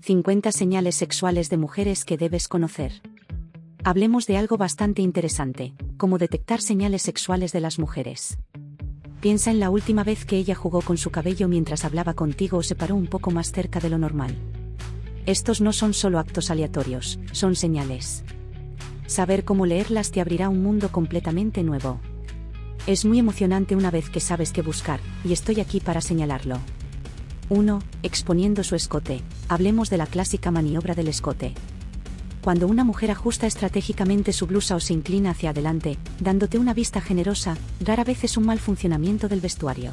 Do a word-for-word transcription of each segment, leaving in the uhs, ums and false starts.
cincuenta señales sexuales de mujeres que debes conocer. Hablemos de algo bastante interesante, como detectar señales sexuales de las mujeres. Piensa en la última vez que ella jugó con su cabello mientras hablaba contigo o se paró un poco más cerca de lo normal. Estos no son solo actos aleatorios, son señales. Saber cómo leerlas te abrirá un mundo completamente nuevo. Es muy emocionante una vez que sabes qué buscar, y estoy aquí para señalarlo. uno. Exponiendo su escote. Hablemos de la clásica maniobra del escote. Cuando una mujer ajusta estratégicamente su blusa o se inclina hacia adelante, dándote una vista generosa, rara vez es un mal funcionamiento del vestuario.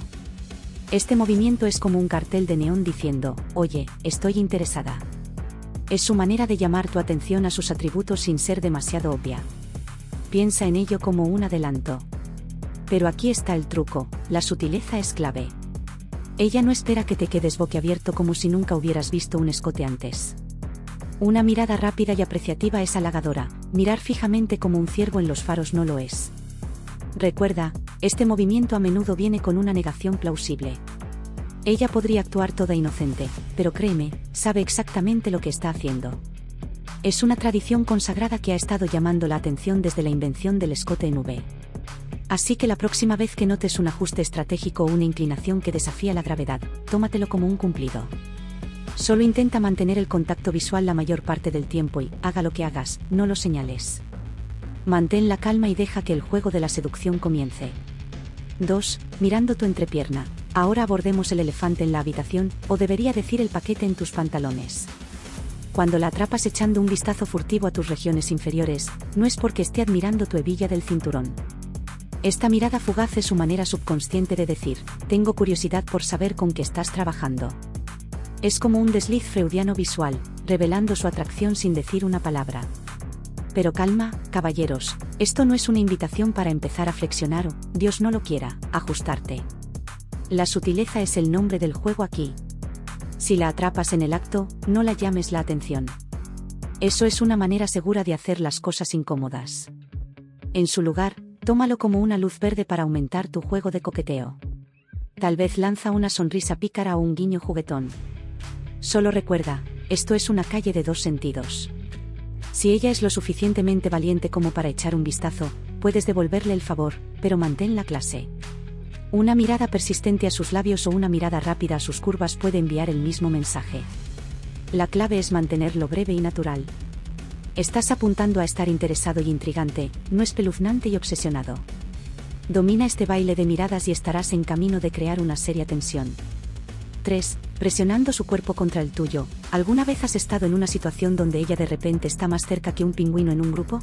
Este movimiento es como un cartel de neón diciendo, oye, estoy interesada. Es su manera de llamar tu atención a sus atributos sin ser demasiado obvia. Piensa en ello como un adelanto. Pero aquí está el truco, la sutileza es clave. Ella no espera que te quedes boquiabierto como si nunca hubieras visto un escote antes. Una mirada rápida y apreciativa es halagadora, mirar fijamente como un ciervo en los faros no lo es. Recuerda, este movimiento a menudo viene con una negación plausible. Ella podría actuar toda inocente, pero créeme, sabe exactamente lo que está haciendo. Es una tradición consagrada que ha estado llamando la atención desde la invención del escote en V. Así que la próxima vez que notes un ajuste estratégico o una inclinación que desafía la gravedad, tómatelo como un cumplido. Solo intenta mantener el contacto visual la mayor parte del tiempo y, haga lo que hagas, no lo señales. Mantén la calma y deja que el juego de la seducción comience. dos. Mirando tu entrepierna. Ahora abordemos el elefante en la habitación, o debería decir el paquete en tus pantalones. Cuando la atrapas echando un vistazo furtivo a tus regiones inferiores, no es porque esté admirando tu hebilla del cinturón. Esta mirada fugaz es su manera subconsciente de decir, tengo curiosidad por saber con qué estás trabajando. Es como un desliz freudiano visual, revelando su atracción sin decir una palabra. Pero calma, caballeros, esto no es una invitación para empezar a flexionar o, Dios no lo quiera, ajustarte. La sutileza es el nombre del juego aquí. Si la atrapas en el acto, no la llames la atención. Eso es una manera segura de hacer las cosas incómodas. En su lugar, tómalo como una luz verde para aumentar tu juego de coqueteo. Tal vez lanza una sonrisa pícara o un guiño juguetón. Solo recuerda, esto es una calle de dos sentidos. Si ella es lo suficientemente valiente como para echar un vistazo, puedes devolverle el favor, pero mantén la clase. Una mirada persistente a sus labios o una mirada rápida a sus curvas puede enviar el mismo mensaje. La clave es mantenerlo breve y natural. Estás apuntando a estar interesado y intrigante, no espeluznante y obsesionado. Domina este baile de miradas y estarás en camino de crear una seria tensión. tres. Presionando su cuerpo contra el tuyo. ¿Alguna vez has estado en una situación donde ella de repente está más cerca que un pingüino en un grupo?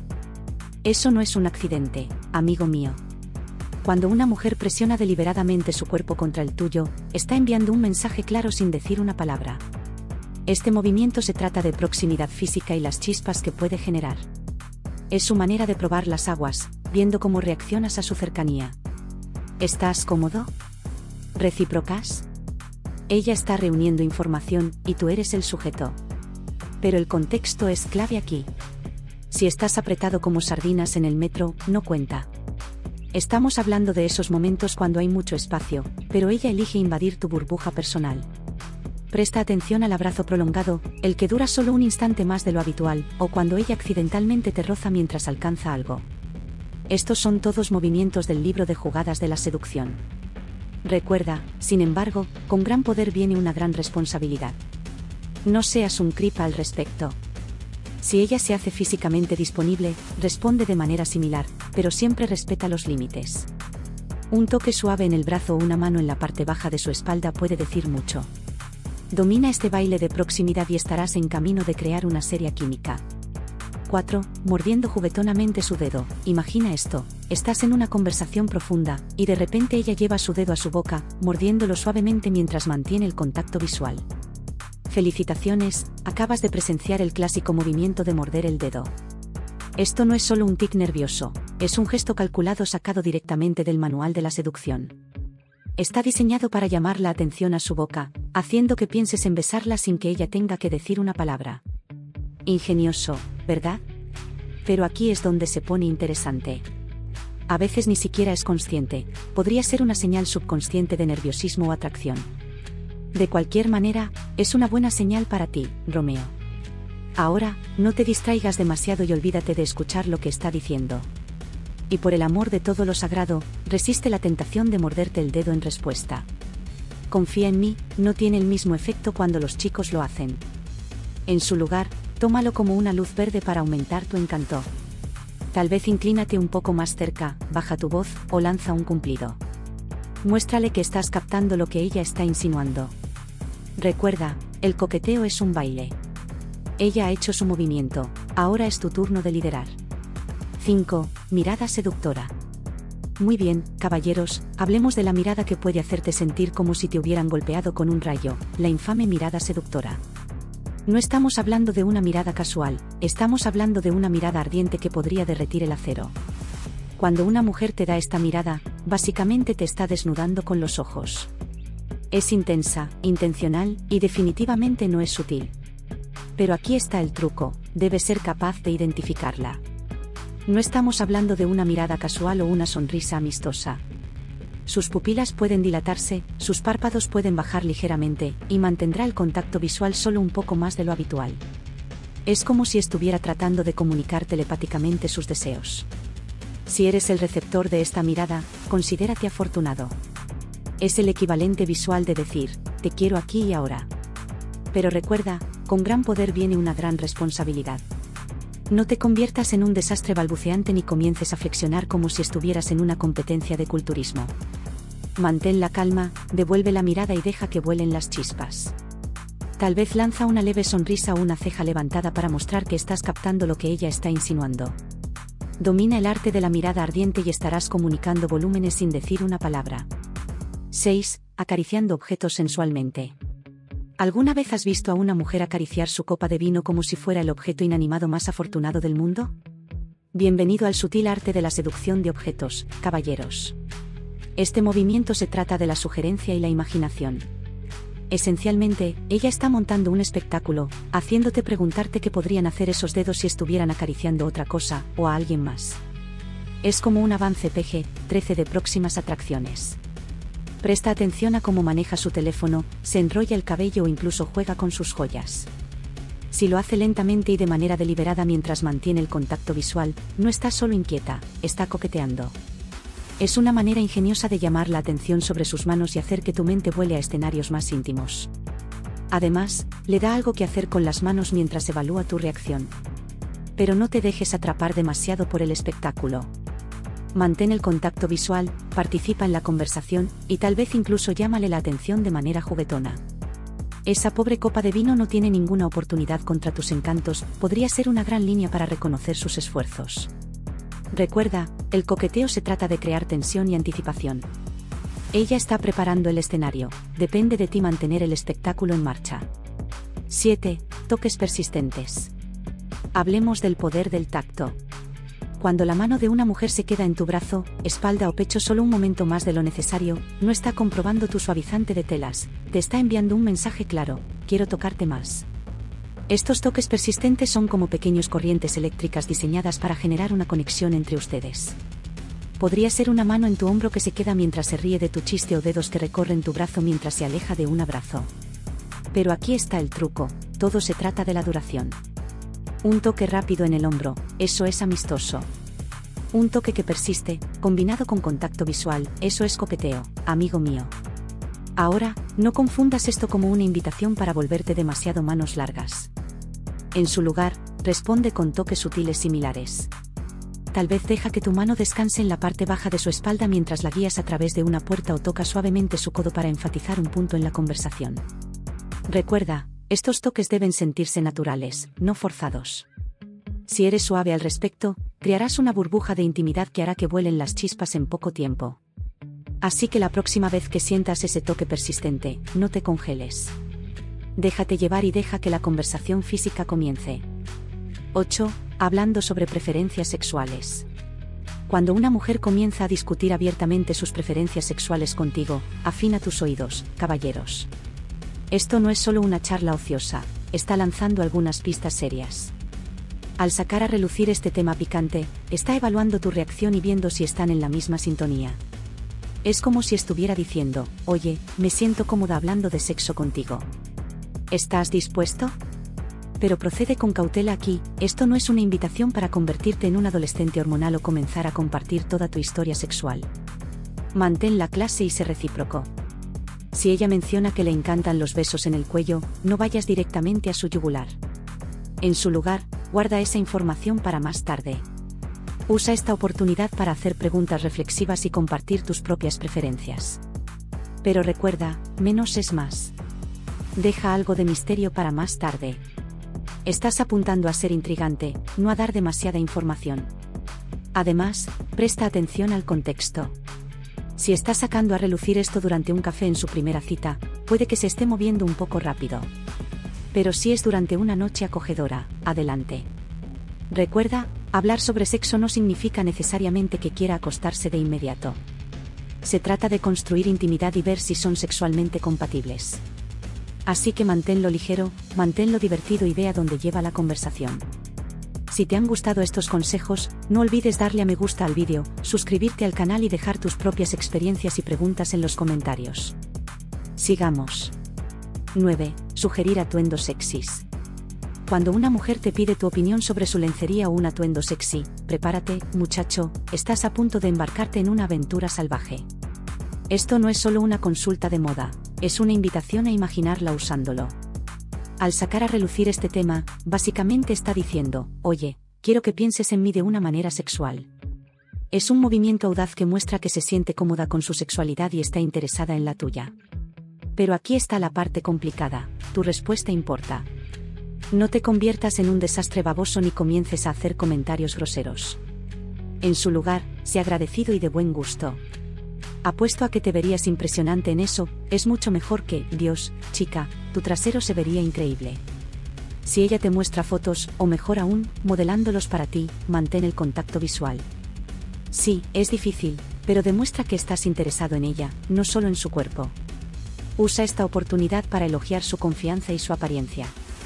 Eso no es un accidente, amigo mío. Cuando una mujer presiona deliberadamente su cuerpo contra el tuyo, está enviando un mensaje claro sin decir una palabra. Este movimiento se trata de proximidad física y las chispas que puede generar. Es su manera de probar las aguas, viendo cómo reaccionas a su cercanía. ¿Estás cómodo? ¿Recíprocas? Ella está reuniendo información, y tú eres el sujeto. Pero el contexto es clave aquí. Si estás apretado como sardinas en el metro, no cuenta. Estamos hablando de esos momentos cuando hay mucho espacio, pero ella elige invadir tu burbuja personal. Presta atención al abrazo prolongado, el que dura solo un instante más de lo habitual, o cuando ella accidentalmente te roza mientras alcanza algo. Estos son todos movimientos del libro de jugadas de la seducción. Recuerda, sin embargo, con gran poder viene una gran responsabilidad. No seas un creep al respecto. Si ella se hace físicamente disponible, responde de manera similar, pero siempre respeta los límites. Un toque suave en el brazo o una mano en la parte baja de su espalda puede decir mucho. Domina este baile de proximidad y estarás en camino de crear una seria química. cuatro. Mordiendo juguetonamente su dedo. Imagina esto, estás en una conversación profunda, y de repente ella lleva su dedo a su boca, mordiéndolo suavemente mientras mantiene el contacto visual. Felicitaciones, acabas de presenciar el clásico movimiento de morder el dedo. Esto no es solo un tic nervioso, es un gesto calculado sacado directamente del manual de la seducción. Está diseñado para llamar la atención a su boca, haciendo que pienses en besarla sin que ella tenga que decir una palabra. Ingenioso, ¿verdad? Pero aquí es donde se pone interesante. A veces ni siquiera es consciente, podría ser una señal subconsciente de nerviosismo o atracción. De cualquier manera, es una buena señal para ti, Romeo. Ahora, no te distraigas demasiado y olvídate de escuchar lo que está diciendo. Y por el amor de todo lo sagrado, resiste la tentación de morderte el dedo en respuesta. Confía en mí, no tiene el mismo efecto cuando los chicos lo hacen. En su lugar, tómalo como una luz verde para aumentar tu encanto. Tal vez inclínate un poco más cerca, baja tu voz, o lanza un cumplido. Muéstrale que estás captando lo que ella está insinuando. Recuerda, el coqueteo es un baile. Ella ha hecho su movimiento, ahora es tu turno de liderar. cinco. Mirada seductora. Muy bien, caballeros, hablemos de la mirada que puede hacerte sentir como si te hubieran golpeado con un rayo, la infame mirada seductora. No estamos hablando de una mirada casual, estamos hablando de una mirada ardiente que podría derretir el acero. Cuando una mujer te da esta mirada, básicamente te está desnudando con los ojos. Es intensa, intencional, y definitivamente no es sutil. Pero aquí está el truco, debes ser capaz de identificarla. No estamos hablando de una mirada casual o una sonrisa amistosa. Sus pupilas pueden dilatarse, sus párpados pueden bajar ligeramente, y mantendrá el contacto visual solo un poco más de lo habitual. Es como si estuviera tratando de comunicar telepáticamente sus deseos. Si eres el receptor de esta mirada, considérate afortunado. Es el equivalente visual de decir, te quiero aquí y ahora. Pero recuerda, con gran poder viene una gran responsabilidad. No te conviertas en un desastre balbuceante ni comiences a flexionar como si estuvieras en una competencia de culturismo. Mantén la calma, devuelve la mirada y deja que vuelen las chispas. Tal vez lanza una leve sonrisa o una ceja levantada para mostrar que estás captando lo que ella está insinuando. Domina el arte de la mirada ardiente y estarás comunicando volúmenes sin decir una palabra. seis. Acariciando objetos sensualmente. ¿Alguna vez has visto a una mujer acariciar su copa de vino como si fuera el objeto inanimado más afortunado del mundo? Bienvenido al sutil arte de la seducción de objetos, caballeros. Este movimiento se trata de la sugerencia y la imaginación. Esencialmente, ella está montando un espectáculo, haciéndote preguntarte qué podrían hacer esos dedos si estuvieran acariciando otra cosa, o a alguien más. Es como un avance P G trece de próximas atracciones. Presta atención a cómo maneja su teléfono, se enrolla el cabello o incluso juega con sus joyas. Si lo hace lentamente y de manera deliberada mientras mantiene el contacto visual, no está solo inquieta, está coqueteando. Es una manera ingeniosa de llamar la atención sobre sus manos y hacer que tu mente vuele a escenarios más íntimos. Además, le da algo que hacer con las manos mientras evalúa tu reacción. Pero no te dejes atrapar demasiado por el espectáculo. Mantén el contacto visual, participa en la conversación, y tal vez incluso llámale la atención de manera juguetona. Esa pobre copa de vino no tiene ninguna oportunidad contra tus encantos, podría ser una gran línea para reconocer sus esfuerzos. Recuerda, el coqueteo se trata de crear tensión y anticipación. Ella está preparando el escenario, depende de ti mantener el espectáculo en marcha. siete. Toques persistentes. Hablemos del poder del tacto. Cuando la mano de una mujer se queda en tu brazo, espalda o pecho solo un momento más de lo necesario, no está comprobando tu suavizante de telas, te está enviando un mensaje claro, quiero tocarte más. Estos toques persistentes son como pequeñas corrientes eléctricas diseñadas para generar una conexión entre ustedes. Podría ser una mano en tu hombro que se queda mientras se ríe de tu chiste o dedos que recorren tu brazo mientras se aleja de un abrazo. Pero aquí está el truco, todo se trata de la duración. Un toque rápido en el hombro, eso es amistoso. Un toque que persiste, combinado con contacto visual, eso es coqueteo, amigo mío. Ahora, no confundas esto como una invitación para volverte demasiado manos largas. En su lugar, responde con toques sutiles similares. Tal vez deja que tu mano descanse en la parte baja de su espalda mientras la guías a través de una puerta o toca suavemente su codo para enfatizar un punto en la conversación. Recuerda, estos toques deben sentirse naturales, no forzados. Si eres suave al respecto, crearás una burbuja de intimidad que hará que vuelen las chispas en poco tiempo. Así que la próxima vez que sientas ese toque persistente, no te congeles. Déjate llevar y deja que la conversación física comience. ocho. Hablando sobre preferencias sexuales. Cuando una mujer comienza a discutir abiertamente sus preferencias sexuales contigo, afina tus oídos, caballeros. Esto no es solo una charla ociosa, está lanzando algunas pistas serias. Al sacar a relucir este tema picante, está evaluando tu reacción y viendo si están en la misma sintonía. Es como si estuviera diciendo, oye, me siento cómoda hablando de sexo contigo. ¿Estás dispuesto? Pero procede con cautela aquí, esto no es una invitación para convertirte en un adolescente hormonal o comenzar a compartir toda tu historia sexual. Mantén la clase y sé recíproco. Si ella menciona que le encantan los besos en el cuello, no vayas directamente a su yugular. En su lugar, guarda esa información para más tarde. Usa esta oportunidad para hacer preguntas reflexivas y compartir tus propias preferencias. Pero recuerda, menos es más. Deja algo de misterio para más tarde. Estás apuntando a ser intrigante, no a dar demasiada información. Además, presta atención al contexto. Si está sacando a relucir esto durante un café en su primera cita, puede que se esté moviendo un poco rápido. Pero si es durante una noche acogedora, adelante. Recuerda, hablar sobre sexo no significa necesariamente que quiera acostarse de inmediato. Se trata de construir intimidad y ver si son sexualmente compatibles. Así que manténlo ligero, manténlo divertido y ve a dónde lleva la conversación. Si te han gustado estos consejos, no olvides darle a me gusta al vídeo, suscribirte al canal y dejar tus propias experiencias y preguntas en los comentarios. Sigamos. nueve. Sugerir atuendos sexys. Cuando una mujer te pide tu opinión sobre su lencería o un atuendo sexy, prepárate, muchacho, estás a punto de embarcarte en una aventura salvaje. Esto no es solo una consulta de moda, es una invitación a imaginarla usándolo. Al sacar a relucir este tema, básicamente está diciendo, oye, quiero que pienses en mí de una manera sexual. Es un movimiento audaz que muestra que se siente cómoda con su sexualidad y está interesada en la tuya. Pero aquí está la parte complicada, tu respuesta importa. No te conviertas en un desastre baboso ni comiences a hacer comentarios groseros. En su lugar, sé agradecido y de buen gusto. Apuesto a que te verías impresionante en eso, es mucho mejor que, Dios, chica, tu trasero se vería increíble. Si ella te muestra fotos, o mejor aún, modelándolos para ti, mantén el contacto visual. Sí, es difícil, pero demuestra que estás interesado en ella, no solo en su cuerpo. Usa esta oportunidad para elogiar su confianza y su apariencia.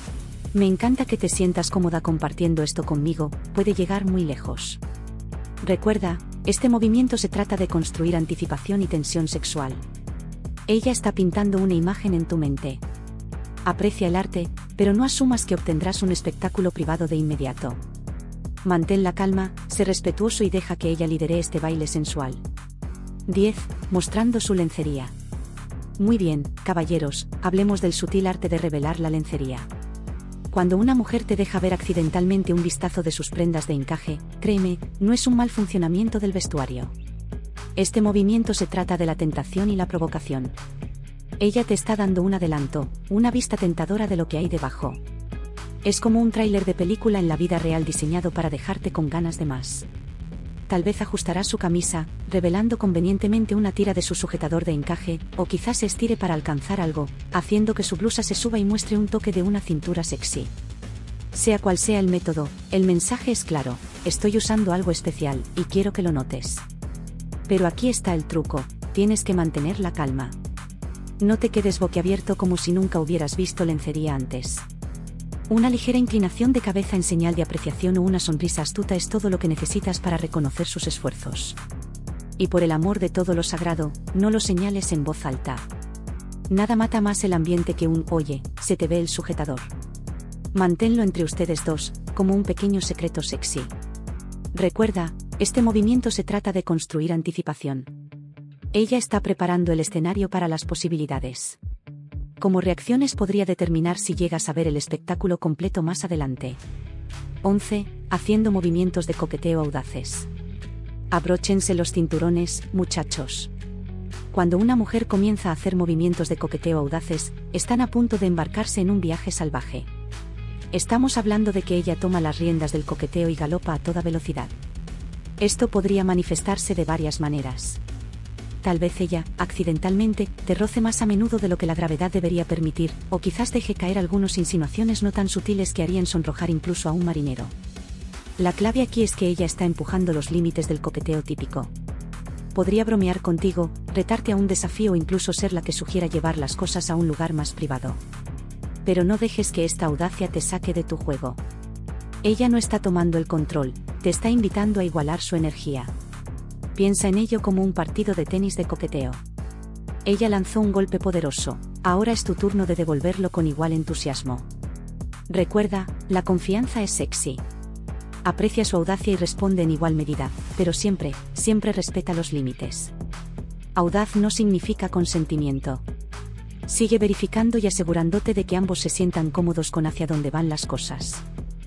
Me encanta que te sientas cómoda compartiendo esto conmigo, puede llegar muy lejos. Recuerda, este movimiento se trata de construir anticipación y tensión sexual. Ella está pintando una imagen en tu mente. Aprecia el arte, pero no asumas que obtendrás un espectáculo privado de inmediato. Mantén la calma, sé respetuoso y deja que ella lidere este baile sensual. diez. Mostrando su lencería. Muy bien, caballeros, hablemos del sutil arte de revelar la lencería. Cuando una mujer te deja ver accidentalmente un vistazo de sus prendas de encaje, créeme, no es un mal funcionamiento del vestuario. Este movimiento se trata de la tentación y la provocación. Ella te está dando un adelanto, una vista tentadora de lo que hay debajo. Es como un tráiler de película en la vida real diseñado para dejarte con ganas de más. Tal vez ajustará su camisa, revelando convenientemente una tira de su sujetador de encaje, o quizás se estire para alcanzar algo, haciendo que su blusa se suba y muestre un toque de una cintura sexy. Sea cual sea el método, el mensaje es claro, estoy usando algo especial, y quiero que lo notes. Pero aquí está el truco, tienes que mantener la calma. No te quedes boquiabierto como si nunca hubieras visto lencería antes. Una ligera inclinación de cabeza en señal de apreciación o una sonrisa astuta es todo lo que necesitas para reconocer sus esfuerzos. Y por el amor de todo lo sagrado, no lo señales en voz alta. Nada mata más el ambiente que un «oye, se te ve el sujetador». Manténlo entre ustedes dos, como un pequeño secreto sexy. Recuerda, este movimiento se trata de construir anticipación. Ella está preparando el escenario para las posibilidades. Como reacciones podría determinar si llegas a ver el espectáculo completo más adelante. once. Haciendo movimientos de coqueteo audaces. Abróchense los cinturones, muchachos. Cuando una mujer comienza a hacer movimientos de coqueteo audaces, están a punto de embarcarse en un viaje salvaje. Estamos hablando de que ella toma las riendas del coqueteo y galopa a toda velocidad. Esto podría manifestarse de varias maneras. Tal vez ella, accidentalmente, te roce más a menudo de lo que la gravedad debería permitir, o quizás deje caer algunas insinuaciones no tan sutiles que harían sonrojar incluso a un marinero. La clave aquí es que ella está empujando los límites del coqueteo típico. Podría bromear contigo, retarte a un desafío o incluso ser la que sugiera llevar las cosas a un lugar más privado. Pero no dejes que esta audacia te saque de tu juego. Ella no está tomando el control, te está invitando a igualar su energía. Piensa en ello como un partido de tenis de coqueteo. Ella lanzó un golpe poderoso, ahora es tu turno de devolverlo con igual entusiasmo. Recuerda, la confianza es sexy. Aprecia su audacia y responde en igual medida, pero siempre, siempre respeta los límites. Audaz no significa consentimiento. Sigue verificando y asegurándote de que ambos se sientan cómodos con hacia dónde van las cosas.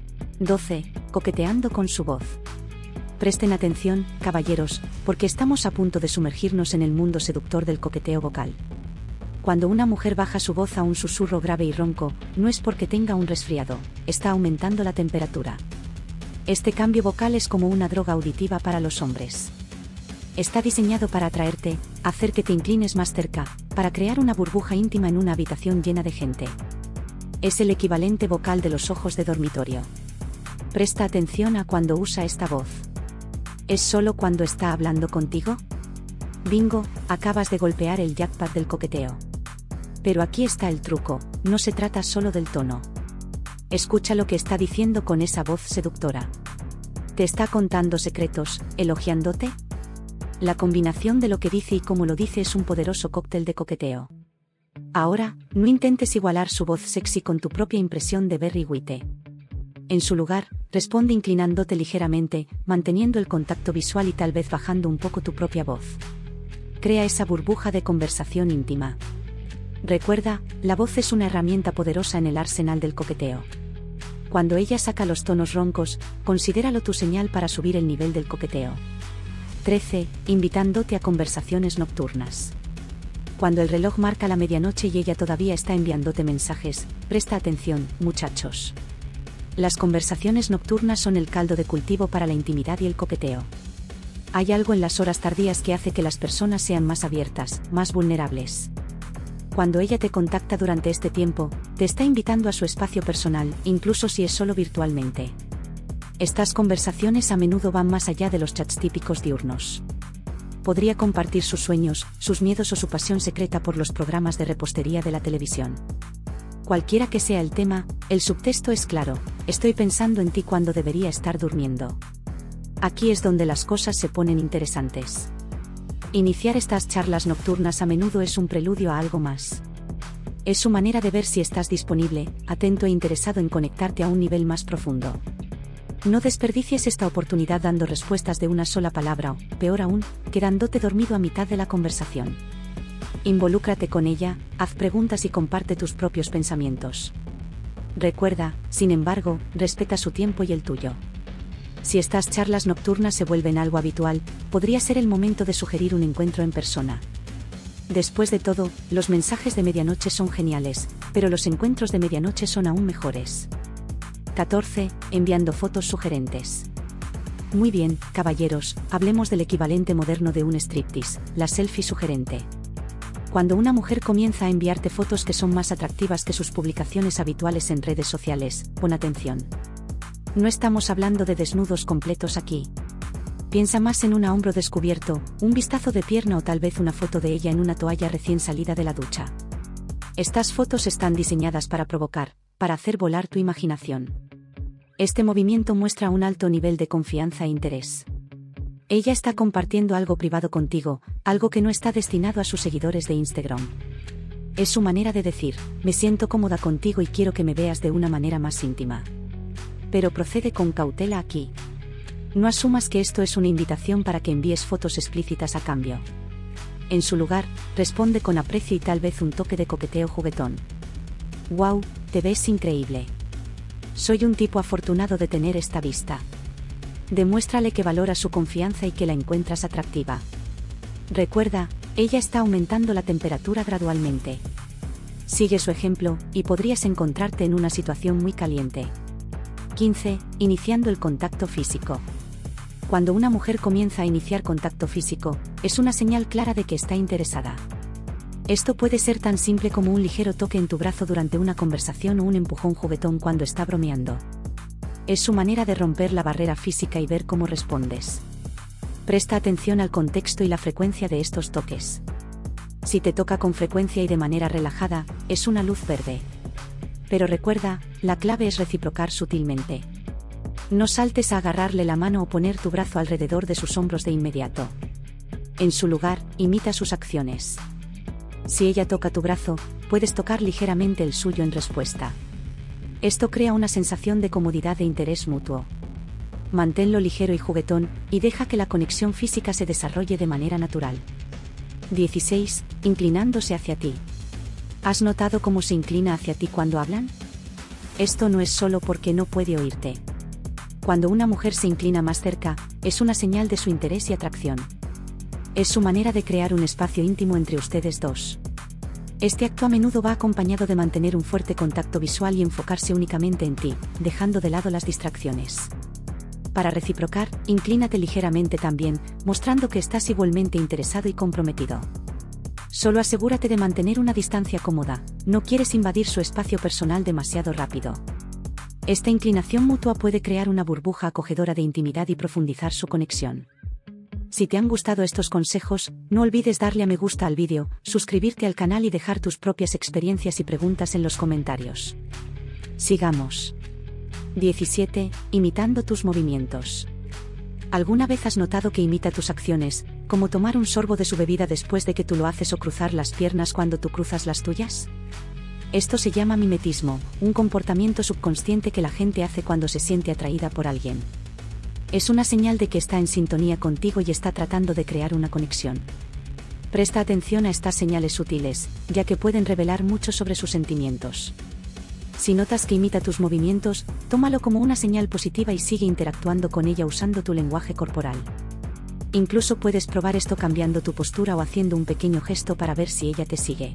doce. Coqueteando con su voz. Presten atención, caballeros, porque estamos a punto de sumergirnos en el mundo seductor del coqueteo vocal. Cuando una mujer baja su voz a un susurro grave y ronco, no es porque tenga un resfriado, está aumentando la temperatura. Este cambio vocal es como una droga auditiva para los hombres. Está diseñado para atraerte, hacer que te inclines más cerca, para crear una burbuja íntima en una habitación llena de gente. Es el equivalente vocal de los ojos de dormitorio. Presta atención a cuando usa esta voz. ¿Es solo cuando está hablando contigo? Bingo, acabas de golpear el jackpot del coqueteo. Pero aquí está el truco, no se trata solo del tono. Escucha lo que está diciendo con esa voz seductora. ¿Te está contando secretos, elogiándote? La combinación de lo que dice y cómo lo dice es un poderoso cóctel de coqueteo. Ahora, no intentes igualar su voz sexy con tu propia impresión de Barry White. En su lugar, responde inclinándote ligeramente, manteniendo el contacto visual y tal vez bajando un poco tu propia voz. Crea esa burbuja de conversación íntima. Recuerda, la voz es una herramienta poderosa en el arsenal del coqueteo. Cuando ella saca los tonos roncos, considéralo tu señal para subir el nivel del coqueteo. trece. Invitándote a conversaciones nocturnas. Cuando el reloj marca la medianoche y ella todavía está enviándote mensajes, presta atención, muchachos. Las conversaciones nocturnas son el caldo de cultivo para la intimidad y el coqueteo. Hay algo en las horas tardías que hace que las personas sean más abiertas, más vulnerables. Cuando ella te contacta durante este tiempo, te está invitando a su espacio personal, incluso si es solo virtualmente. Estas conversaciones a menudo van más allá de los chats típicos diurnos. Podría compartir sus sueños, sus miedos o su pasión secreta por los programas de repostería de la televisión. Cualquiera que sea el tema, el subtexto es claro: estoy pensando en ti cuando debería estar durmiendo. Aquí es donde las cosas se ponen interesantes. Iniciar estas charlas nocturnas a menudo es un preludio a algo más. Es su manera de ver si estás disponible, atento e interesado en conectarte a un nivel más profundo. No desperdicies esta oportunidad dando respuestas de una sola palabra o, peor aún, quedándote dormido a mitad de la conversación. Involúcrate con ella, haz preguntas y comparte tus propios pensamientos. Recuerda, sin embargo, respeta su tiempo y el tuyo. Si estas charlas nocturnas se vuelven algo habitual, podría ser el momento de sugerir un encuentro en persona. Después de todo, los mensajes de medianoche son geniales, pero los encuentros de medianoche son aún mejores. catorce. Enviando fotos sugerentes. Muy bien, caballeros, hablemos del equivalente moderno de un striptease, la selfie sugerente. Cuando una mujer comienza a enviarte fotos que son más atractivas que sus publicaciones habituales en redes sociales, pon atención. No estamos hablando de desnudos completos aquí. Piensa más en un hombro descubierto, un vistazo de pierna o tal vez una foto de ella en una toalla recién salida de la ducha. Estas fotos están diseñadas para provocar, para hacer volar tu imaginación. Este movimiento muestra un alto nivel de confianza e interés. Ella está compartiendo algo privado contigo, algo que no está destinado a sus seguidores de Instagram. Es su manera de decir: me siento cómoda contigo y quiero que me veas de una manera más íntima. Pero procede con cautela aquí. No asumas que esto es una invitación para que envíes fotos explícitas a cambio. En su lugar, responde con aprecio y tal vez un toque de coqueteo juguetón. ¡Wow! Te ves increíble. Soy un tipo afortunado de tener esta vista. Demuéstrale que valora su confianza y que la encuentras atractiva. Recuerda, ella está aumentando la temperatura gradualmente. Sigue su ejemplo, y podrías encontrarte en una situación muy caliente. quince. Iniciando el contacto físico. Cuando una mujer comienza a iniciar contacto físico, es una señal clara de que está interesada. Esto puede ser tan simple como un ligero toque en tu brazo durante una conversación o un empujón juguetón cuando está bromeando. Es su manera de romper la barrera física y ver cómo respondes. Presta atención al contexto y la frecuencia de estos toques. Si te toca con frecuencia y de manera relajada, es una luz verde. Pero recuerda, la clave es reciprocar sutilmente. No saltes a agarrarle la mano o poner tu brazo alrededor de sus hombros de inmediato. En su lugar, imita sus acciones. Si ella toca tu brazo, puedes tocar ligeramente el suyo en respuesta. Esto crea una sensación de comodidad e interés mutuo. Manténlo ligero y juguetón, y deja que la conexión física se desarrolle de manera natural. dieciséis. Inclinándose hacia ti. ¿Has notado cómo se inclina hacia ti cuando hablan? Esto no es solo porque no puede oírte. Cuando una mujer se inclina más cerca, es una señal de su interés y atracción. Es su manera de crear un espacio íntimo entre ustedes dos. Este acto a menudo va acompañado de mantener un fuerte contacto visual y enfocarse únicamente en ti, dejando de lado las distracciones. Para reciprocar, inclínate ligeramente también, mostrando que estás igualmente interesado y comprometido. Solo asegúrate de mantener una distancia cómoda, no quieres invadir su espacio personal demasiado rápido. Esta inclinación mutua puede crear una burbuja acogedora de intimidad y profundizar su conexión. Si te han gustado estos consejos, no olvides darle a me gusta al vídeo, suscribirte al canal y dejar tus propias experiencias y preguntas en los comentarios. Sigamos. diecisiete. Imitando tus movimientos. ¿Alguna vez has notado que imita tus acciones, como tomar un sorbo de su bebida después de que tú lo haces o cruzar las piernas cuando tú cruzas las tuyas? Esto se llama mimetismo, un comportamiento subconsciente que la gente hace cuando se siente atraída por alguien. Es una señal de que está en sintonía contigo y está tratando de crear una conexión. Presta atención a estas señales sutiles, ya que pueden revelar mucho sobre sus sentimientos. Si notas que imita tus movimientos, tómalo como una señal positiva y sigue interactuando con ella usando tu lenguaje corporal. Incluso puedes probar esto cambiando tu postura o haciendo un pequeño gesto para ver si ella te sigue.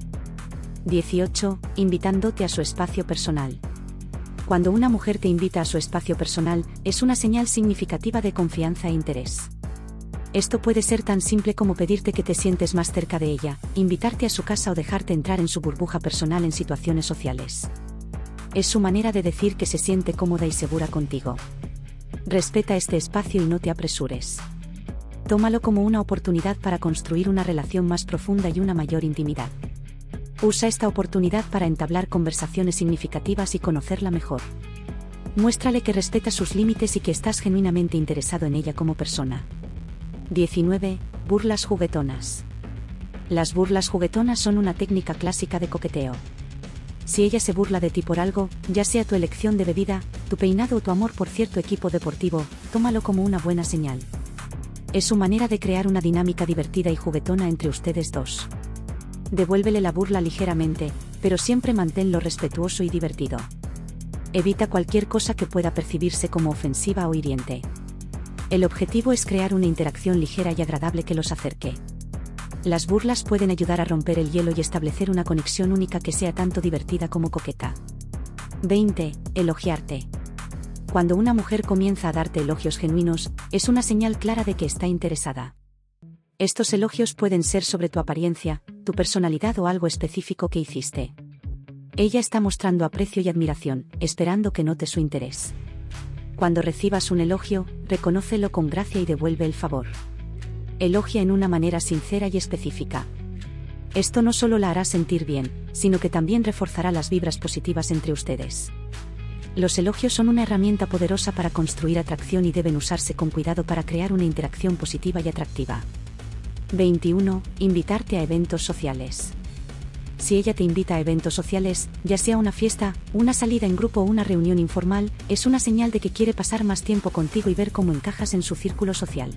dieciocho. Invitándote a su espacio personal. Cuando una mujer te invita a su espacio personal, es una señal significativa de confianza e interés. Esto puede ser tan simple como pedirte que te sientes más cerca de ella, invitarte a su casa o dejarte entrar en su burbuja personal en situaciones sociales. Es su manera de decir que se siente cómoda y segura contigo. Respeta este espacio y no te apresures. Tómalo como una oportunidad para construir una relación más profunda y una mayor intimidad. Usa esta oportunidad para entablar conversaciones significativas y conocerla mejor. Muéstrale que respetas sus límites y que estás genuinamente interesado en ella como persona. diecinueve. Burlas juguetonas. Las burlas juguetonas son una técnica clásica de coqueteo. Si ella se burla de ti por algo, ya sea tu elección de bebida, tu peinado o tu amor por cierto equipo deportivo, tómalo como una buena señal. Es su manera de crear una dinámica divertida y juguetona entre ustedes dos. Devuélvele la burla ligeramente, pero siempre manténlo respetuoso y divertido. Evita cualquier cosa que pueda percibirse como ofensiva o hiriente. El objetivo es crear una interacción ligera y agradable que los acerque. Las burlas pueden ayudar a romper el hielo y establecer una conexión única que sea tanto divertida como coqueta. veinte. Elogiarte. Cuando una mujer comienza a darte elogios genuinos, es una señal clara de que está interesada. Estos elogios pueden ser sobre tu apariencia, tu personalidad o algo específico que hiciste. Ella está mostrando aprecio y admiración, esperando que notes su interés. Cuando recibas un elogio, reconócelo con gracia y devuelve el favor. Elogia en una manera sincera y específica. Esto no solo la hará sentir bien, sino que también reforzará las vibras positivas entre ustedes. Los elogios son una herramienta poderosa para construir atracción y deben usarse con cuidado para crear una interacción positiva y atractiva. veintiuno. Invitarte a eventos sociales. Si ella te invita a eventos sociales, ya sea una fiesta, una salida en grupo o una reunión informal, es una señal de que quiere pasar más tiempo contigo y ver cómo encajas en su círculo social.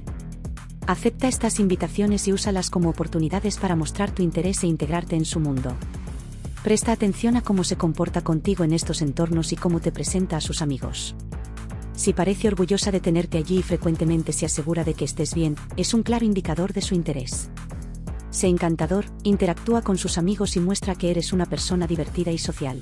Acepta estas invitaciones y úsalas como oportunidades para mostrar tu interés e integrarte en su mundo. Presta atención a cómo se comporta contigo en estos entornos y cómo te presenta a sus amigos. Si parece orgullosa de tenerte allí y frecuentemente se asegura de que estés bien, es un claro indicador de su interés. Sé encantador, interactúa con sus amigos y muestra que eres una persona divertida y social.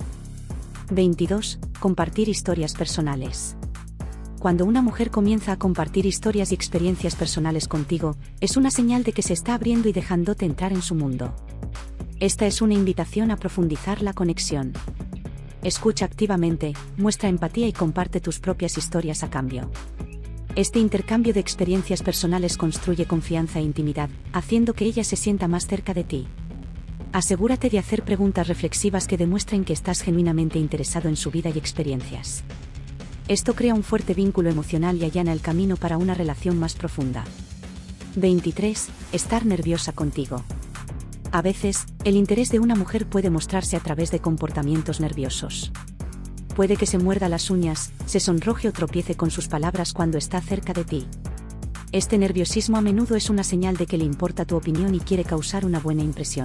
veintidós. Compartir historias personales. Cuando una mujer comienza a compartir historias y experiencias personales contigo, es una señal de que se está abriendo y dejándote entrar en su mundo. Esta es una invitación a profundizar la conexión. Escucha activamente, muestra empatía y comparte tus propias historias a cambio. Este intercambio de experiencias personales construye confianza e intimidad, haciendo que ella se sienta más cerca de ti. Asegúrate de hacer preguntas reflexivas que demuestren que estás genuinamente interesado en su vida y experiencias. Esto crea un fuerte vínculo emocional y allana el camino para una relación más profunda. veintitrés. Estar nerviosa contigo. A veces, el interés de una mujer puede mostrarse a través de comportamientos nerviosos. Puede que se muerda las uñas, se sonroje o tropiece con sus palabras cuando está cerca de ti. Este nerviosismo a menudo es una señal de que le importa tu opinión y quiere causar una buena impresión.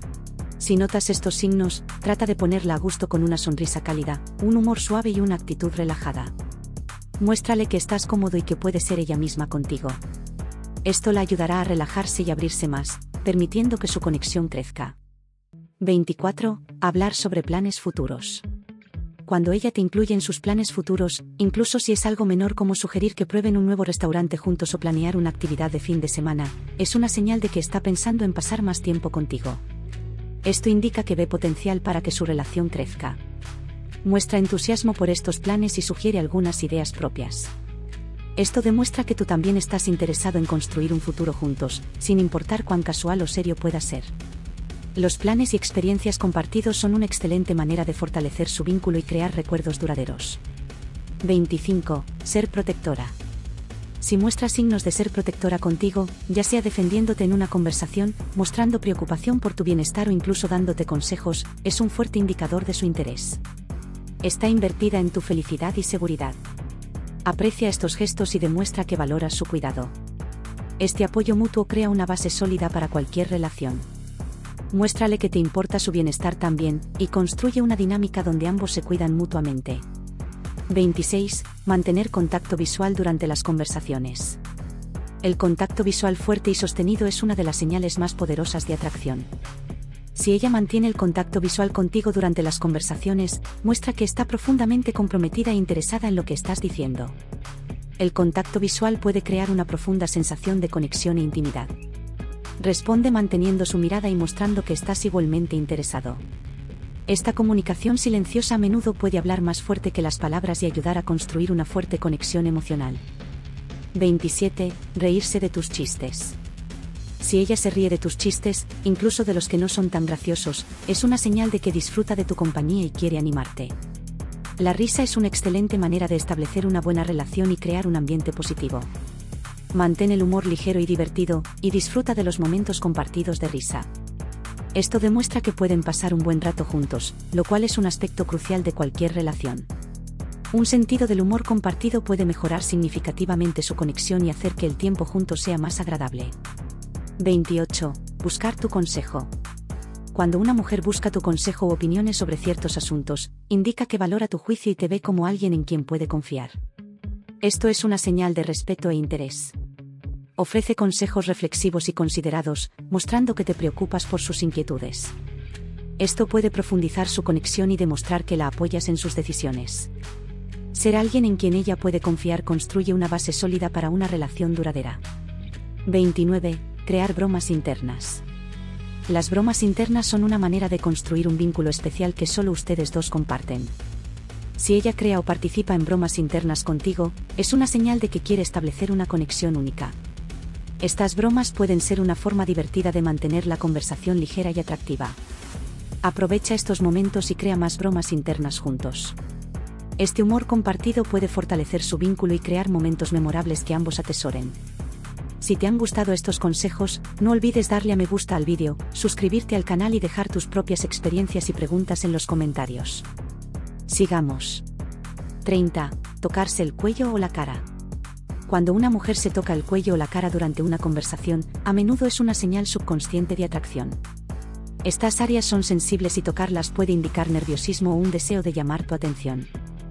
Si notas estos signos, trata de ponerla a gusto con una sonrisa cálida, un humor suave y una actitud relajada. Muéstrale que estás cómodo y que puede ser ella misma contigo. Esto la ayudará a relajarse y abrirse más, permitiendo que su conexión crezca. veinticuatro. Hablar sobre planes futuros. Cuando ella te incluye en sus planes futuros, incluso si es algo menor como sugerir que prueben un nuevo restaurante juntos o planear una actividad de fin de semana, es una señal de que está pensando en pasar más tiempo contigo. Esto indica que ve potencial para que su relación crezca. Muestra entusiasmo por estos planes y sugiere algunas ideas propias. Esto demuestra que tú también estás interesado en construir un futuro juntos, sin importar cuán casual o serio pueda ser. Los planes y experiencias compartidos son una excelente manera de fortalecer su vínculo y crear recuerdos duraderos. veinticinco. Ser protectora. Si muestra signos de ser protectora contigo, ya sea defendiéndote en una conversación, mostrando preocupación por tu bienestar o incluso dándote consejos, es un fuerte indicador de su interés. Está invertida en tu felicidad y seguridad. Aprecia estos gestos y demuestra que valoras su cuidado. Este apoyo mutuo crea una base sólida para cualquier relación. Muéstrale que te importa su bienestar también, y construye una dinámica donde ambos se cuidan mutuamente. veintiséis. Mantener contacto visual durante las conversaciones. El contacto visual fuerte y sostenido es una de las señales más poderosas de atracción. Si ella mantiene el contacto visual contigo durante las conversaciones, muestra que está profundamente comprometida e interesada en lo que estás diciendo. El contacto visual puede crear una profunda sensación de conexión e intimidad. Responde manteniendo su mirada y mostrando que estás igualmente interesado. Esta comunicación silenciosa a menudo puede hablar más fuerte que las palabras y ayudar a construir una fuerte conexión emocional. veintisiete. Reírse de tus chistes. Si ella se ríe de tus chistes, incluso de los que no son tan graciosos, es una señal de que disfruta de tu compañía y quiere animarte. La risa es una excelente manera de establecer una buena relación y crear un ambiente positivo. Mantén el humor ligero y divertido, y disfruta de los momentos compartidos de risa. Esto demuestra que pueden pasar un buen rato juntos, lo cual es un aspecto crucial de cualquier relación. Un sentido del humor compartido puede mejorar significativamente su conexión y hacer que el tiempo juntos sea más agradable. veintiocho. Buscar tu consejo. Cuando una mujer busca tu consejo o opiniones sobre ciertos asuntos, indica que valora tu juicio y te ve como alguien en quien puede confiar. Esto es una señal de respeto e interés. Ofrece consejos reflexivos y considerados, mostrando que te preocupas por sus inquietudes. Esto puede profundizar su conexión y demostrar que la apoyas en sus decisiones. Ser alguien en quien ella puede confiar construye una base sólida para una relación duradera. veintinueve. Crear bromas internas. Las bromas internas son una manera de construir un vínculo especial que solo ustedes dos comparten. Si ella crea o participa en bromas internas contigo, es una señal de que quiere establecer una conexión única. Estas bromas pueden ser una forma divertida de mantener la conversación ligera y atractiva. Aprovecha estos momentos y crea más bromas internas juntos. Este humor compartido puede fortalecer su vínculo y crear momentos memorables que ambos atesoren. Si te han gustado estos consejos, no olvides darle a me gusta al vídeo, suscribirte al canal y dejar tus propias experiencias y preguntas en los comentarios. Sigamos. treinta. Tocarse el cuello o la cara. Cuando una mujer se toca el cuello o la cara durante una conversación, a menudo es una señal subconsciente de atracción. Estas áreas son sensibles y tocarlas puede indicar nerviosismo o un deseo de llamar tu atención.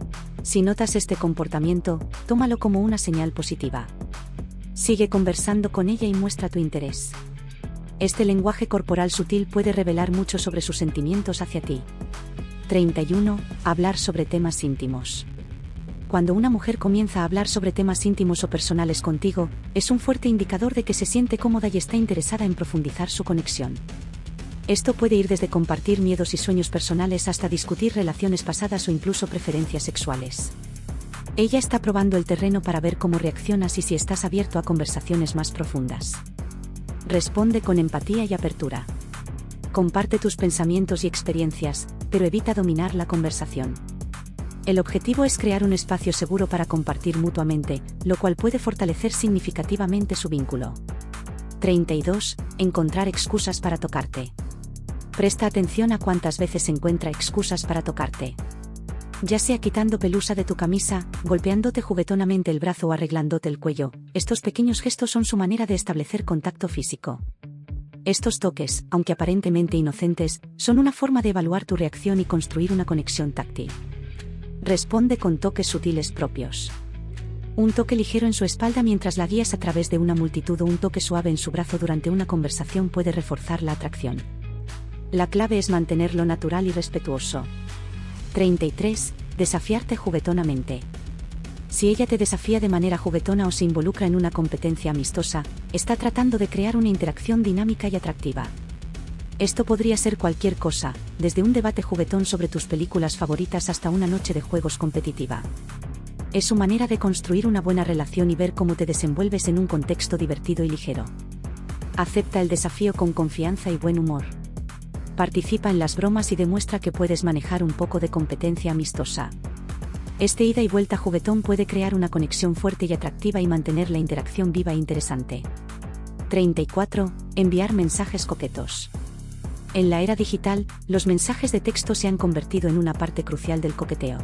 Si notas este comportamiento, tómalo como una señal positiva. Sigue conversando con ella y muestra tu interés. Este lenguaje corporal sutil puede revelar mucho sobre sus sentimientos hacia ti. treinta y uno. Hablar sobre temas íntimos. Cuando una mujer comienza a hablar sobre temas íntimos o personales contigo, es un fuerte indicador de que se siente cómoda y está interesada en profundizar su conexión. Esto puede ir desde compartir miedos y sueños personales hasta discutir relaciones pasadas o incluso preferencias sexuales. Ella está probando el terreno para ver cómo reaccionas y si estás abierto a conversaciones más profundas. Responde con empatía y apertura. Comparte tus pensamientos y experiencias, pero evita dominar la conversación. El objetivo es crear un espacio seguro para compartir mutuamente, lo cual puede fortalecer significativamente su vínculo. treinta y dos. Encontrar excusas para tocarte. Presta atención a cuántas veces encuentra excusas para tocarte. Ya sea quitando pelusa de tu camisa, golpeándote juguetonamente el brazo o arreglándote el cuello, estos pequeños gestos son su manera de establecer contacto físico. Estos toques, aunque aparentemente inocentes, son una forma de evaluar tu reacción y construir una conexión táctil. Responde con toques sutiles propios. Un toque ligero en su espalda mientras la guías a través de una multitud o un toque suave en su brazo durante una conversación puede reforzar la atracción. La clave es mantenerlo natural y respetuoso. treinta y tres. Desafiarte juguetonamente. Si ella te desafía de manera juguetona o se involucra en una competencia amistosa, está tratando de crear una interacción dinámica y atractiva. Esto podría ser cualquier cosa, desde un debate juguetón sobre tus películas favoritas hasta una noche de juegos competitiva. Es su manera de construir una buena relación y ver cómo te desenvuelves en un contexto divertido y ligero. Acepta el desafío con confianza y buen humor. Participa en las bromas y demuestra que puedes manejar un poco de competencia amistosa. Este ida y vuelta juguetón puede crear una conexión fuerte y atractiva y mantener la interacción viva e interesante. treinta y cuatro. Enviar mensajes coquetos. En la era digital, los mensajes de texto se han convertido en una parte crucial del coqueteo.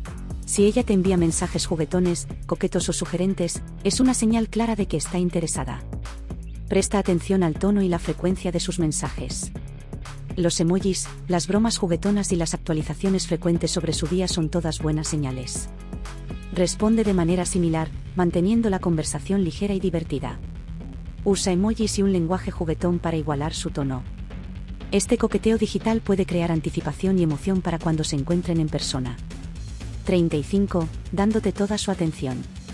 Si ella te envía mensajes juguetones, coquetos o sugerentes, es una señal clara de que está interesada. Presta atención al tono y la frecuencia de sus mensajes. Los emojis, las bromas juguetonas y las actualizaciones frecuentes sobre su día son todas buenas señales. Responde de manera similar, manteniendo la conversación ligera y divertida. Usa emojis y un lenguaje juguetón para igualar su tono. Este coqueteo digital puede crear anticipación y emoción para cuando se encuentren en persona. treinta y cinco. Dándote toda su atención.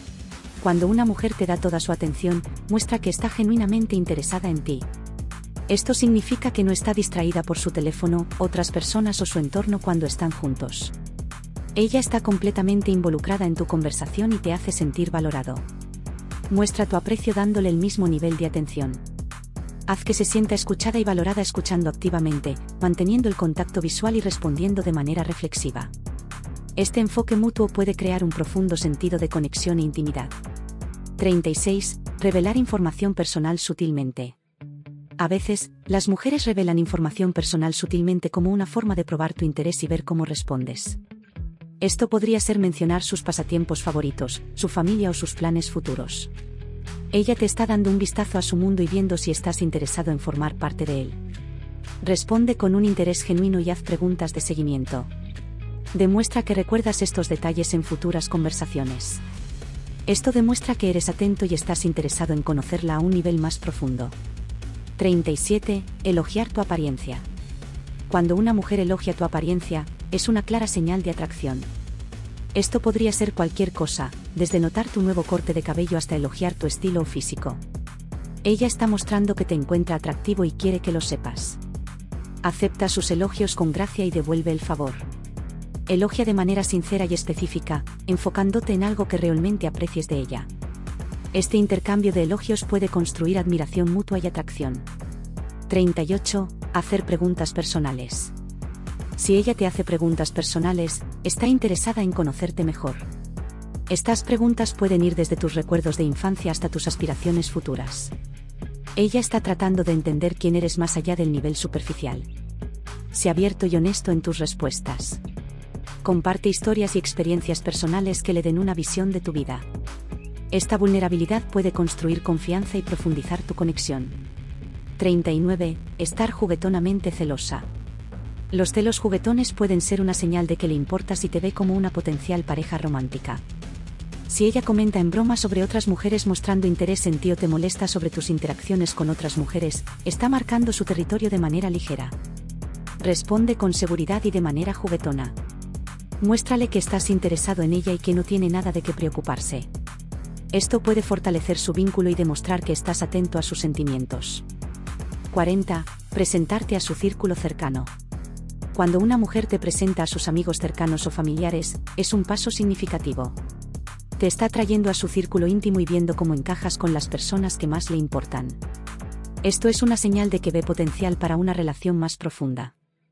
Cuando una mujer te da toda su atención, muestra que está genuinamente interesada en ti. Esto significa que no está distraída por su teléfono, otras personas o su entorno cuando están juntos. Ella está completamente involucrada en tu conversación y te hace sentir valorado. Muestra tu aprecio dándole el mismo nivel de atención. Haz que se sienta escuchada y valorada escuchando activamente, manteniendo el contacto visual y respondiendo de manera reflexiva. Este enfoque mutuo puede crear un profundo sentido de conexión e intimidad. treinta y seis. Revelar información personal sutilmente. A veces, las mujeres revelan información personal sutilmente como una forma de probar tu interés y ver cómo respondes. Esto podría ser mencionar sus pasatiempos favoritos, su familia o sus planes futuros. Ella te está dando un vistazo a su mundo y viendo si estás interesado en formar parte de él. Responde con un interés genuino y haz preguntas de seguimiento. Demuestra que recuerdas estos detalles en futuras conversaciones. Esto demuestra que eres atento y estás interesado en conocerla a un nivel más profundo. treinta y siete. Elogiar tu apariencia. Cuando una mujer elogia tu apariencia, es una clara señal de atracción. Esto podría ser cualquier cosa, desde notar tu nuevo corte de cabello hasta elogiar tu estilo o físico. Ella está mostrando que te encuentra atractivo y quiere que lo sepas. Acepta sus elogios con gracia y devuelve el favor. Elogia de manera sincera y específica, enfocándote en algo que realmente aprecies de ella. Este intercambio de elogios puede construir admiración mutua y atracción. treinta y ocho. Hacer preguntas personales. Si ella te hace preguntas personales, está interesada en conocerte mejor. Estas preguntas pueden ir desde tus recuerdos de infancia hasta tus aspiraciones futuras. Ella está tratando de entender quién eres más allá del nivel superficial. Sé abierto y honesto en tus respuestas. Comparte historias y experiencias personales que le den una visión de tu vida. Esta vulnerabilidad puede construir confianza y profundizar tu conexión. treinta y nueve. Estar juguetonamente celosa. Los celos juguetones pueden ser una señal de que le importas y te ve como una potencial pareja romántica. Si ella comenta en broma sobre otras mujeres mostrando interés en ti o te molesta sobre tus interacciones con otras mujeres, está marcando su territorio de manera ligera. Responde con seguridad y de manera juguetona. Muéstrale que estás interesado en ella y que no tiene nada de qué preocuparse. Esto puede fortalecer su vínculo y demostrar que estás atento a sus sentimientos. cuarenta. Presentarte a su círculo cercano. Cuando una mujer te presenta a sus amigos cercanos o familiares, es un paso significativo. Te está trayendo a su círculo íntimo y viendo cómo encajas con las personas que más le importan. Esto es una señal de que ve potencial para una relación más profunda.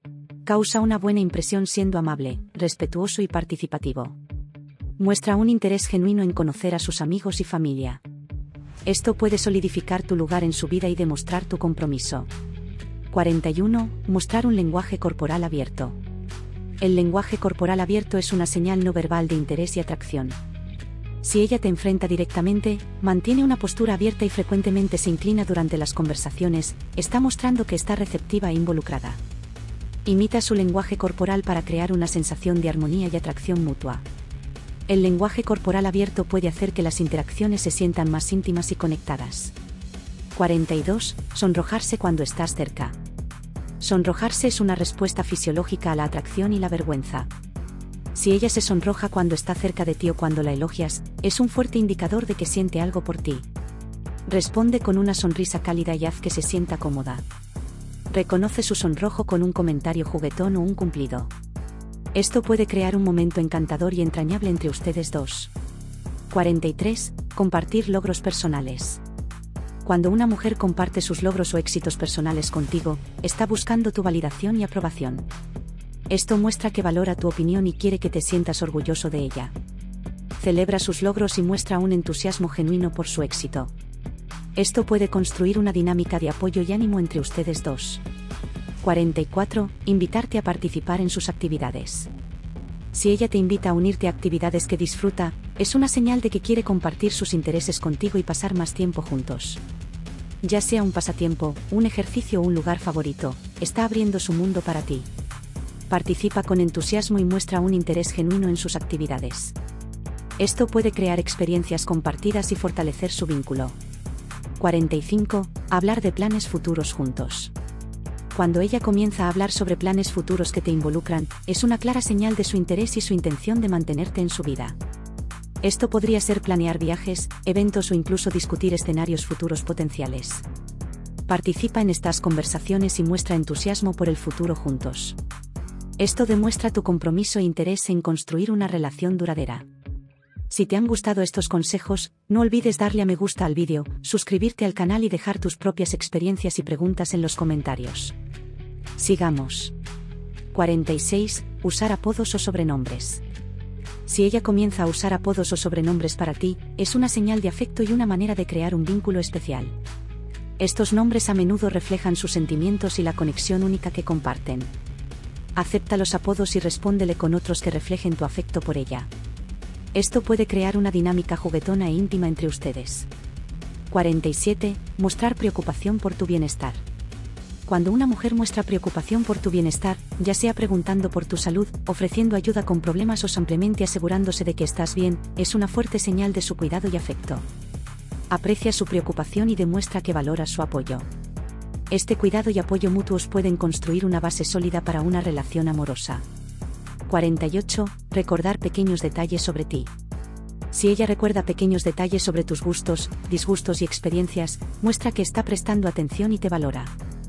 Causa una buena impresión siendo amable, respetuoso y participativo. Muestra un interés genuino en conocer a sus amigos y familia. Esto puede solidificar tu lugar en su vida y demostrar tu compromiso. cuarenta y uno. Mostrar un lenguaje corporal abierto. El lenguaje corporal abierto es una señal no verbal de interés y atracción. Si ella te enfrenta directamente, mantiene una postura abierta y frecuentemente se inclina durante las conversaciones, está mostrando que está receptiva e involucrada. Imita su lenguaje corporal para crear una sensación de armonía y atracción mutua. El lenguaje corporal abierto puede hacer que las interacciones se sientan más íntimas y conectadas. cuarenta y dos. Sonrojarse cuando estás cerca. Sonrojarse es una respuesta fisiológica a la atracción y la vergüenza. Si ella se sonroja cuando está cerca de ti o cuando la elogias, es un fuerte indicador de que siente algo por ti. Responde con una sonrisa cálida y haz que se sienta cómoda. Reconoce su sonrojo con un comentario juguetón o un cumplido. Esto puede crear un momento encantador y entrañable entre ustedes dos. cuarenta y tres. Compartir logros personales. Cuando una mujer comparte sus logros o éxitos personales contigo, está buscando tu validación y aprobación. Esto muestra que valora tu opinión y quiere que te sientas orgulloso de ella. Celebra sus logros y muestra un entusiasmo genuino por su éxito. Esto puede construir una dinámica de apoyo y ánimo entre ustedes dos. cuarenta y cuatro. Invitarte a participar en sus actividades. Si ella te invita a unirte a actividades que disfruta, es una señal de que quiere compartir sus intereses contigo y pasar más tiempo juntos. Ya sea un pasatiempo, un ejercicio o un lugar favorito, está abriendo su mundo para ti. Participa con entusiasmo y muestra un interés genuino en sus actividades. Esto puede crear experiencias compartidas y fortalecer su vínculo. cuarenta y cinco. Hablar de planes futuros juntos. Cuando ella comienza a hablar sobre planes futuros que te involucran, es una clara señal de su interés y su intención de mantenerte en su vida. Esto podría ser planear viajes, eventos o incluso discutir escenarios futuros potenciales. Participa en estas conversaciones y muestra entusiasmo por el futuro juntos. Esto demuestra tu compromiso e interés en construir una relación duradera. Si te han gustado estos consejos, no olvides darle a me gusta al vídeo, suscribirte al canal y dejar tus propias experiencias y preguntas en los comentarios. Sigamos. cuarenta y seis. Usar apodos o sobrenombres. Si ella comienza a usar apodos o sobrenombres para ti, es una señal de afecto y una manera de crear un vínculo especial. Estos nombres a menudo reflejan sus sentimientos y la conexión única que comparten. Acepta los apodos y respóndele con otros que reflejen tu afecto por ella. Esto puede crear una dinámica juguetona e íntima entre ustedes. cuarenta y siete. Mostrar preocupación por tu bienestar. Cuando una mujer muestra preocupación por tu bienestar, ya sea preguntando por tu salud, ofreciendo ayuda con problemas o simplemente asegurándose de que estás bien, es una fuerte señal de su cuidado y afecto. Aprecia su preocupación y demuestra que valora su apoyo. Este cuidado y apoyo mutuos pueden construir una base sólida para una relación amorosa. cuarenta y ocho. Recordar pequeños detalles sobre ti. Si ella recuerda pequeños detalles sobre tus gustos, disgustos y experiencias, muestra que está prestando atención y te valora.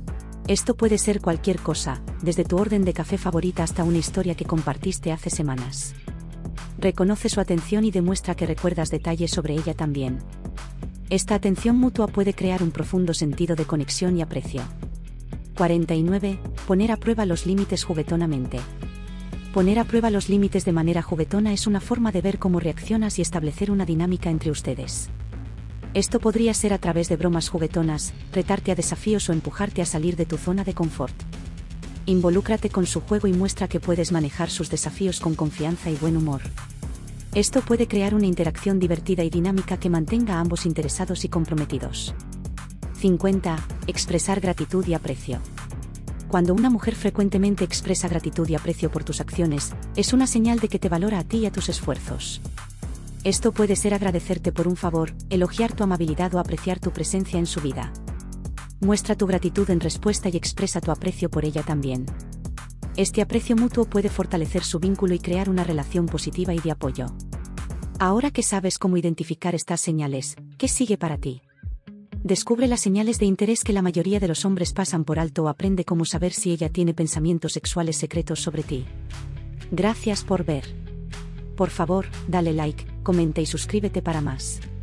Esto puede ser cualquier cosa, desde tu orden de café favorita hasta una historia que compartiste hace semanas. Reconoce su atención y demuestra que recuerdas detalles sobre ella también. Esta atención mutua puede crear un profundo sentido de conexión y aprecio. cuarenta y nueve. Poner a prueba los límites juguetonamente. Poner a prueba los límites de manera juguetona es una forma de ver cómo reaccionas y establecer una dinámica entre ustedes. Esto podría ser a través de bromas juguetonas, retarte a desafíos o empujarte a salir de tu zona de confort. Involúcrate con su juego y muestra que puedes manejar sus desafíos con confianza y buen humor. Esto puede crear una interacción divertida y dinámica que mantenga a ambos interesados y comprometidos. cincuenta. Expresar gratitud y aprecio. Cuando una mujer frecuentemente expresa gratitud y aprecio por tus acciones, es una señal de que te valora a ti y a tus esfuerzos. Esto puede ser agradecerte por un favor, elogiar tu amabilidad o apreciar tu presencia en su vida. Muestra tu gratitud en respuesta y expresa tu aprecio por ella también. Este aprecio mutuo puede fortalecer su vínculo y crear una relación positiva y de apoyo. Ahora que sabes cómo identificar estas señales, ¿qué sigue para ti? Descubre las señales de interés que la mayoría de los hombres pasan por alto o aprende cómo saber si ella tiene pensamientos sexuales secretos sobre ti. Gracias por ver. Por favor, dale like, comenta y suscríbete para más.